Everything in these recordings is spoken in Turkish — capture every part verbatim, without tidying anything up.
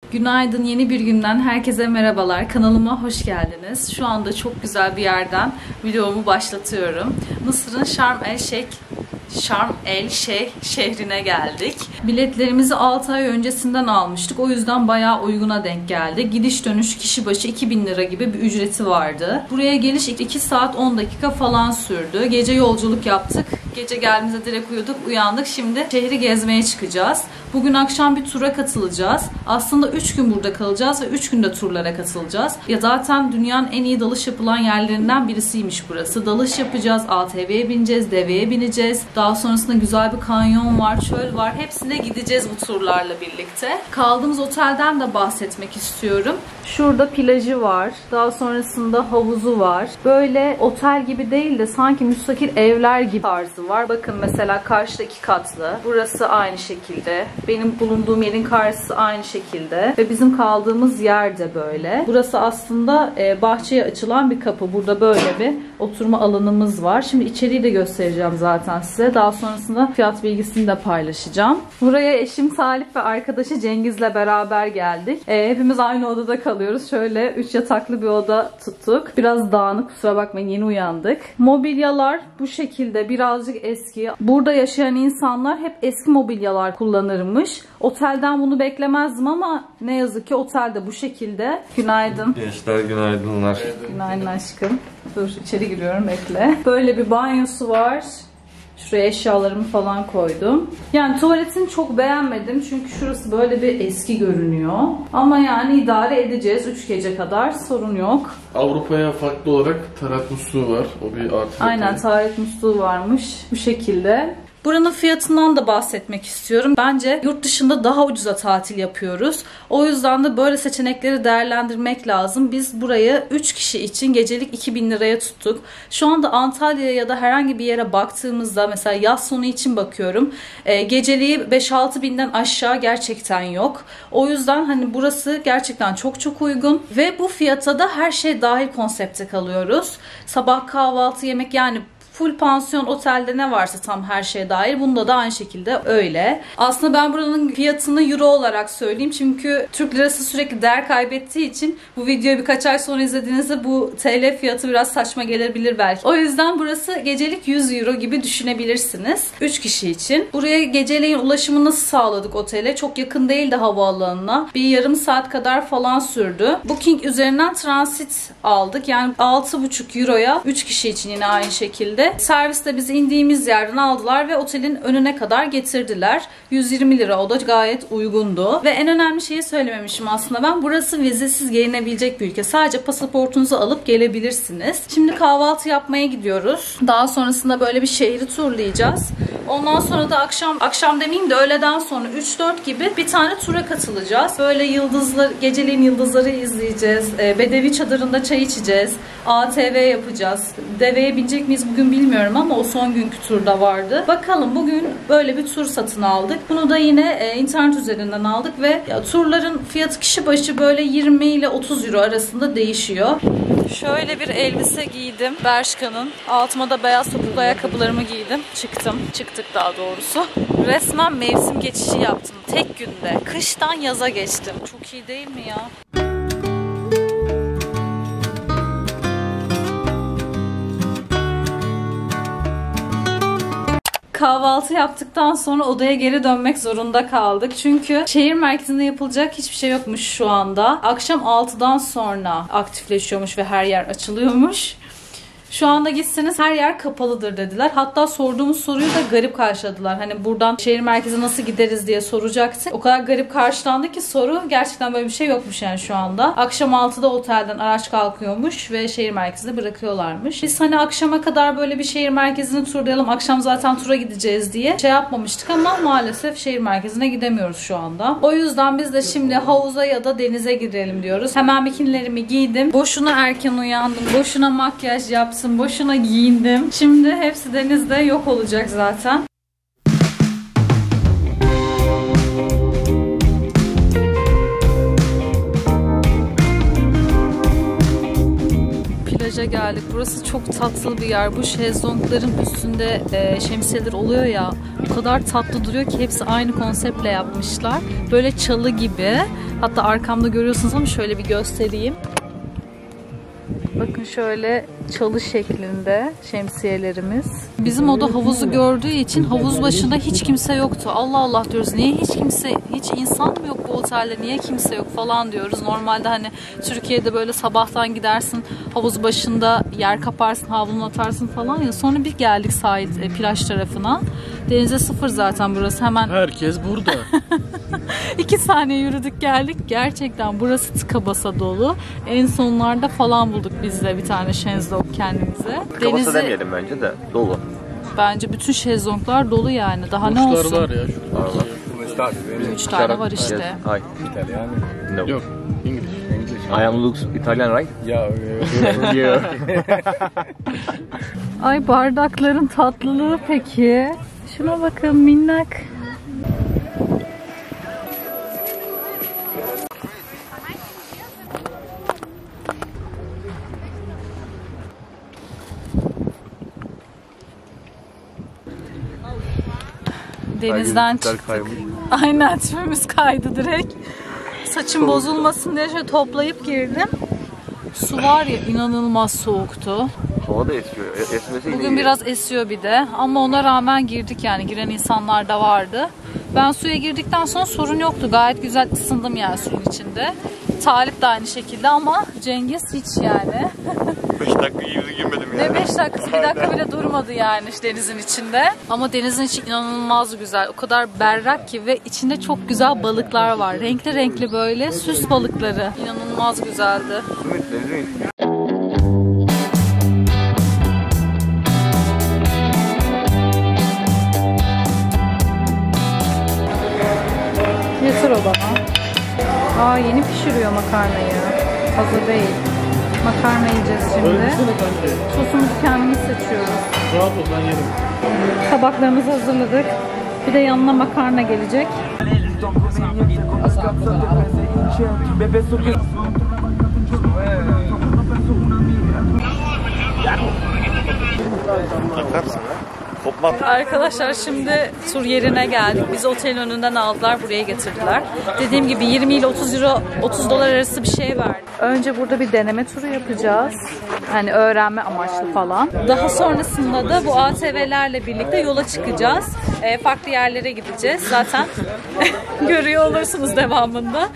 Günaydın, yeni bir günden herkese merhabalar. Kanalıma hoş geldiniz. Şu anda çok güzel bir yerden videomu başlatıyorum. Mısır'ın Şarm El Şeyh Şarm El Şeyh şehrine geldik. Biletlerimizi altı ay öncesinden almıştık. O yüzden bayağı uyguna denk geldi. Gidiş dönüş kişi başı iki bin lira gibi bir ücreti vardı. Buraya geliş iki saat on dakika falan sürdü. Gece yolculuk yaptık. Gece geldiğimizde direkt uyuduk, uyandık. Şimdi şehri gezmeye çıkacağız. Bugün akşam bir tura katılacağız. Aslında üç gün burada kalacağız ve üç günde turlara katılacağız. Ya zaten dünyanın en iyi dalış yapılan yerlerinden birisiymiş burası. Dalış yapacağız, A T V'ye bineceğiz, deveye bineceğiz. Daha sonrasında güzel bir kanyon var, çöl var. Hepsine gideceğiz bu turlarla birlikte. Kaldığımız otelden de bahsetmek istiyorum. Şurada plajı var. Daha sonrasında havuzu var. Böyle otel gibi değil de sanki müstakil evler gibi tarzı var. Bakın mesela karşıda iki katlı. Burası aynı şekilde. Benim bulunduğum yerin karşısı aynı şekilde. Ve bizim kaldığımız yer de böyle. Burası aslında bahçeye açılan bir kapı. Burada böyle bir oturma alanımız var. Şimdi içeriği de göstereceğim zaten size. Daha sonrasında fiyat bilgisini de paylaşacağım. Buraya eşim Salih ve arkadaşı Cengiz'le beraber geldik. E, hepimiz aynı odada kalıyoruz. Şöyle üç yataklı bir oda tuttuk. Biraz dağınık, kusura bakmayın, yeni uyandık. Mobilyalar bu şekilde, birazcık eski. Burada yaşayan insanlar hep eski mobilyalar kullanırmış. Otelden bunu beklemezdim ama ne yazık ki otelde bu şekilde. Günaydın. Gençler günaydınlar. Günaydın aşkım. Dur içeri giriyorum, bekle. Böyle bir banyosu var. Şuraya eşyalarımı falan koydum. Yani tuvaletini çok beğenmedim çünkü şurası böyle bir eski görünüyor. Ama yani idare edeceğiz üç gece kadar, sorun yok. Avrupa'ya farklı olarak tarak musluğu var. O bir artı. Aynen, tarak musluğu varmış bu şekilde. Buranın fiyatından da bahsetmek istiyorum. Bence yurt dışında daha ucuza tatil yapıyoruz. O yüzden de böyle seçenekleri değerlendirmek lazım. Biz burayı üç kişi için gecelik iki bin liraya tuttuk. Şu anda Antalya'ya ya da herhangi bir yere baktığımızda, mesela yaz sonu için bakıyorum, e, geceliği beş altı binden aşağı gerçekten yok. O yüzden hani burası gerçekten çok çok uygun. Ve bu fiyata da her şey dahil konsepte kalıyoruz. Sabah kahvaltı, yemek, yani full pansiyon otelde ne varsa tam her şey dahil. Bunda da aynı şekilde öyle. Aslında ben buranın fiyatını euro olarak söyleyeyim. Çünkü Türk lirası sürekli değer kaybettiği için bu videoyu birkaç ay sonra izlediğinizde bu T L fiyatı biraz saçma gelebilir belki. O yüzden burası gecelik yüz euro gibi düşünebilirsiniz. üç kişi için. Buraya geceleyin ulaşımı nasıl sağladık otele? Çok yakın değildi havaalanına. Bir yarım saat kadar falan sürdü. Booking üzerinden transit aldık. Yani altı buçuk euroya üç kişi için yine aynı şekilde. Serviste bizi indiğimiz yerden aldılar ve otelin önüne kadar getirdiler. yüz yirmi lira, o da gayet uygundu. Ve en önemli şeyi söylememişim aslında ben. Burası vizesiz gelinebilecek bir ülke. Sadece pasaportunuzu alıp gelebilirsiniz. Şimdi kahvaltı yapmaya gidiyoruz. Daha sonrasında böyle bir şehri turlayacağız. Ondan sonra da akşam, akşam demeyeyim de öğleden sonra üç dört gibi bir tane tura katılacağız. Böyle yıldızlar, geceleyin yıldızları izleyeceğiz. Bedevi çadırında çay içeceğiz. A T V yapacağız. Deveye binecek miyiz bugün bilmiyorum ama o son günkü turda vardı. Bakalım, bugün böyle bir tur satın aldık. Bunu da yine e, internet üzerinden aldık ve ya, turların fiyatı kişi başı böyle yirmi ile otuz euro arasında değişiyor. Şöyle bir elbise giydim Bershka'nın. Altıma da beyaz topuklu ayakkabılarımı giydim. Çıktım. Çıktık daha doğrusu. Resmen mevsim geçişi yaptım. Tek günde. Kıştan yaza geçtim. Çok iyi değil mi ya? Kahvaltı yaptıktan sonra odaya geri dönmek zorunda kaldık. Çünkü şehir merkezinde yapılacak hiçbir şey yokmuş şu anda. Akşam altıdan sonra aktifleşiyormuş ve her yer açılıyormuş. Şu anda gitseniz her yer kapalıdır dediler. Hatta sorduğumuz soruyu da garip karşıladılar. Hani buradan şehir merkezine nasıl gideriz diye soracaktı. O kadar garip karşılandı ki soru. Gerçekten böyle bir şey yokmuş yani şu anda. Akşam altıda otelden araç kalkıyormuş ve şehir merkezine bırakıyorlarmış. Biz hani akşama kadar böyle bir şehir merkezini turlayalım, akşam zaten tura gideceğiz diye şey yapmamıştık ama maalesef şehir merkezine gidemiyoruz şu anda. O yüzden biz de şimdi havuza ya da denize girelim diyoruz. Hemen bikinilerimi giydim. Boşuna erken uyandım. Boşuna makyaj yaptım. Boşuna giyindim. Şimdi hepsi denizde yok olacak zaten. Plaja geldik. Burası çok tatlı bir yer. Bu şezlongların üstünde e, şemsiyeler oluyor ya. O kadar tatlı duruyor ki hepsi aynı konseptle yapmışlar. Böyle çalı gibi. Hatta arkamda görüyorsunuz ama şöyle bir göstereyim. Bakın şöyle çalı şeklinde şemsiyelerimiz. Bizim oda havuzu gördüğü için havuz başında hiç kimse yoktu. Allah Allah diyoruz. Niye hiç kimse, hiç insan mı yok bu otelde? Niye kimse yok falan diyoruz. Normalde hani Türkiye'de böyle sabahtan gidersin havuz başında yer kaparsın, havlunu atarsın falan ya. Sonra bir geldik sahil, plaj tarafına. Denize sıfır zaten burası. Hemen herkes burada. İki saniye yürüdük geldik. Gerçekten burası tıka basa dolu. En sonlarda falan bulduk biz de bir tane şezlong kendimize. Tıka basa demeyelim bence de. Dolu. Bence bütün şezlonglar dolu yani. Daha ne olsun? Var ya şurada. Üç tane var işte. Yes. Italiano. No. Yok. English. I am looks Italian, right? Yeah. Yeah. Ay bardakların tatlılığı peki. Şuna bakın minnak. Denizden çıktık. Aynen tümümüz kaydı direkt. Saçım bozulmasın diye şöyle toplayıp girdim. Su var ya inanılmaz soğuktu. Hava da esiyor. Esmesi Bugün biraz esiyor bir de ama ona rağmen girdik yani giren insanlar da vardı. Ben suya girdikten sonra sorun yoktu. Gayet güzel ısındım yani suyun içinde. Talip de aynı şekilde ama Cengiz hiç yani. beş dakika yüzü girmedim ya. Ve beş dakikası bir dakika bile durmadı yani işte denizin içinde. Ama denizin içi inanılmaz güzel. O kadar berrak ki ve içinde çok güzel balıklar var. Renkli renkli böyle süs balıkları. İnanılmaz güzeldi. Getir o bana. Aa yeni pişiriyor makarnayı. Hazır değil. Makarna yiyeceğiz şimdi. Sosumuzu kendimiz seçiyoruz. Rahat ol ben yerim. Tabaklarımızı hazırladık. Bir de yanına makarna gelecek. Arkadaşlar şimdi tur yerine geldik. Bizi otelin önünden aldılar, buraya getirdiler. Dediğim gibi yirmi ile otuz euro, otuz dolar arası bir şey verdi. Önce burada bir deneme turu yapacağız. Hani öğrenme amaçlı falan. Daha sonrasında da bu A T V'lerle birlikte yola çıkacağız. E, farklı yerlere gideceğiz. Zaten görüyor olursunuz devamında.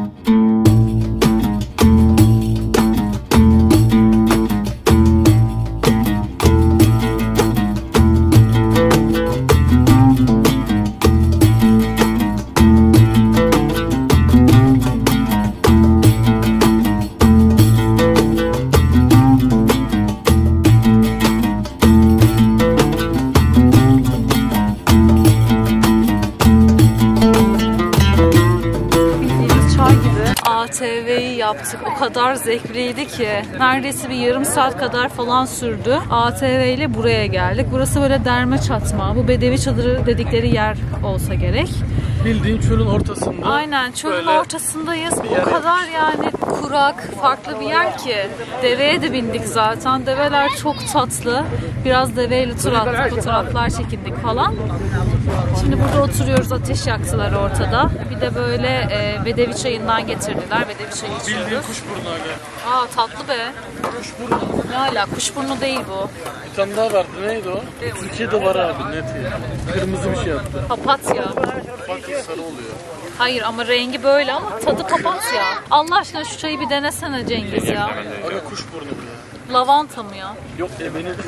A T V'yi yaptık. O kadar zevkliydi ki. Neredeyse bir yarım saat kadar falan sürdü. A T V ile buraya geldik. Burası böyle derme çatma. Bu bedevi çadırı dedikleri yer olsa gerek. Bildiğin çölün ortasında. Aynen çölün ortasındayız. O kadar yani kurak, farklı bir yer ki. Deveye de bindik zaten. Develer çok tatlı. Biraz deveyle tur attık, fotoğraflar çekindik falan. Şimdi burada oturuyoruz. Ateş yaktılar ortada. Bir de böyle e, bedevi çayından getirdiler. Bedevi çayı içiyoruz. Bildiğin kuşburnu aga. Aa tatlı be. Kuşburnu. Ne ala? Kuşburnu değil bu. Bir tane daha vardı. Neydi o? Türkiye'de var abi net ya. Kırmızı bir şey yaptı. Papatya. Papatya sarı oluyor. Hayır ama rengi böyle ama tadı papatya. Allah aşkına şu çayı bir denesene Cengiz ya. Aga kuşburnu bu ya. Lavanta mı ya? Yok emeni de.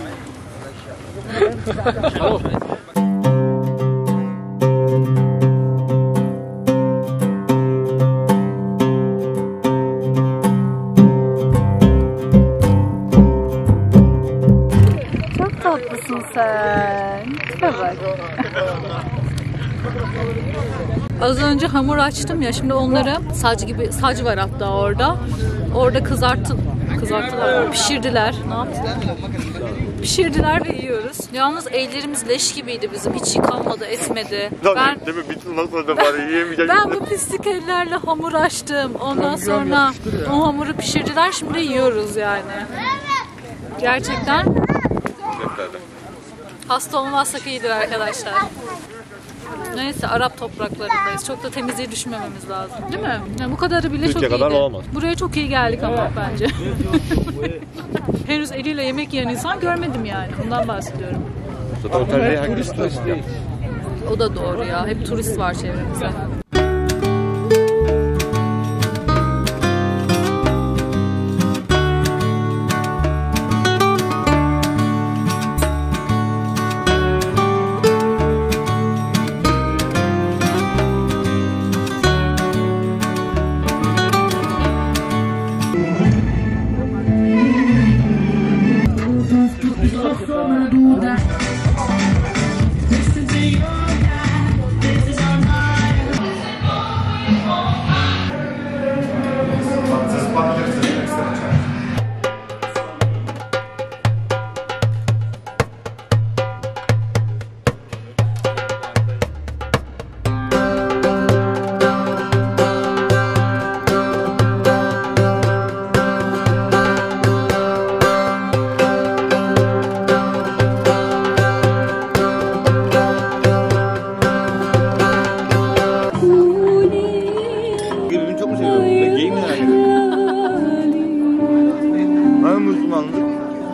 Çok tatlısın sen. Evet. Az önce hamur açtım ya, şimdi onları sac gibi, sac var hatta orada. Orada kızarttı, kızarttılar, pişirdiler. Ne yaptılar? Pişirdiler ve yiyoruz. Yalnız ellerimiz leş gibiydi bizim. Hiç yıkanmadı, etmedi. Ben, Değil mi? Bütün nasıl da bari yiyemeyeceğim. ben bu pislik ellerle hamur açtım. Ondan sonra o hamuru pişirdiler. Şimdi yiyoruz yani. Gerçekten hasta olmazsak iyidir arkadaşlar. Neyse, Arap topraklarındayız. Çok da temizliği düşünmememiz lazım. Değil mi? Yani bu kadarı bile Türkiye çok kadar iyiydi. olamaz. Buraya çok iyi geldik ama bence. Henüz eliyle yemek yiyen insan görmedim yani. Ondan bahsediyorum. Zaten otelde Hep turist taşı değil. O da doğru ya. Hep turist var çevremizde. Birbirini çok mu seviyorum? Ben gay mi yani? Ben Müslümanlık.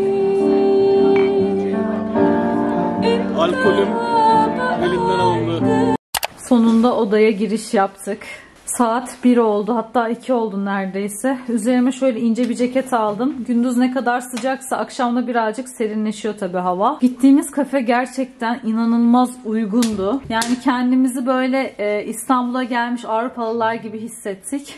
Alkolüm elimden alındı. Sonunda odaya giriş yaptık. Saat bir oldu, hatta iki oldu neredeyse. Üzerime şöyle ince bir ceket aldım. Gündüz ne kadar sıcaksa akşamda birazcık serinleşiyor tabii hava. Gittiğimiz kafe gerçekten inanılmaz uygundu. Yani kendimizi böyle e, İstanbul'a gelmiş Avrupalılar gibi hissettik.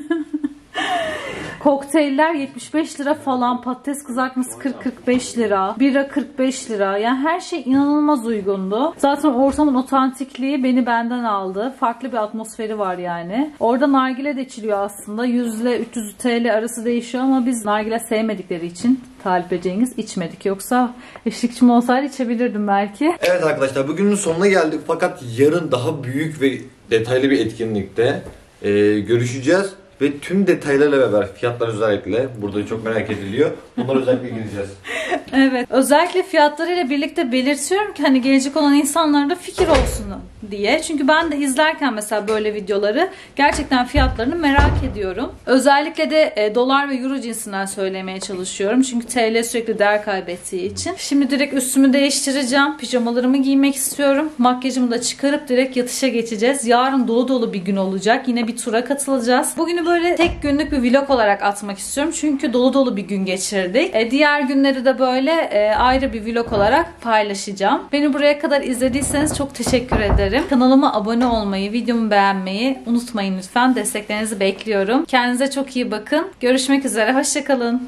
Kokteyller yetmiş beş lira falan, patates kızartması kırk kırk beş lira, bira kırk beş lira. Yani her şey inanılmaz uygundu. Zaten ortamın otantikliği beni benden aldı. Farklı bir atmosferi var yani. Orada nargile de içiliyor aslında. yüz ile üç yüz TL arası değişiyor ama biz nargile sevmedikleri için Talip ve Cengiz içmedik. Yoksa eşlikçim olsaydı içebilirdim belki. Evet arkadaşlar, bugünün sonuna geldik fakat yarın daha büyük ve detaylı bir etkinlikte e, görüşeceğiz. Ve tüm detaylarla beraber, fiyatlar özellikle burada çok merak ediliyor. Bunlara özellikle gireceğiz. Evet. Özellikle fiyatlarıyla birlikte belirtiyorum ki hani gelecek olan insanlara da fikir olsun diye. Çünkü ben de izlerken mesela böyle videoları gerçekten fiyatlarını merak ediyorum. Özellikle de e, dolar ve euro cinsinden söylemeye çalışıyorum. Çünkü T L sürekli değer kaybettiği için. Şimdi direkt üstümü değiştireceğim. Pijamalarımı giymek istiyorum. Makyajımı da çıkarıp direkt yatışa geçeceğiz. Yarın dolu dolu bir gün olacak. Yine bir tura katılacağız. Bugünü böyle tek günlük bir vlog olarak atmak istiyorum. Çünkü dolu dolu bir gün geçirdik. E, diğer günleri de böyle e, ayrı bir vlog olarak paylaşacağım. Beni buraya kadar izlediyseniz çok teşekkür ederim. Kanalıma abone olmayı, videomu beğenmeyi unutmayın lütfen. Desteklerinizi bekliyorum. Kendinize çok iyi bakın. Görüşmek üzere. Hoşça kalın.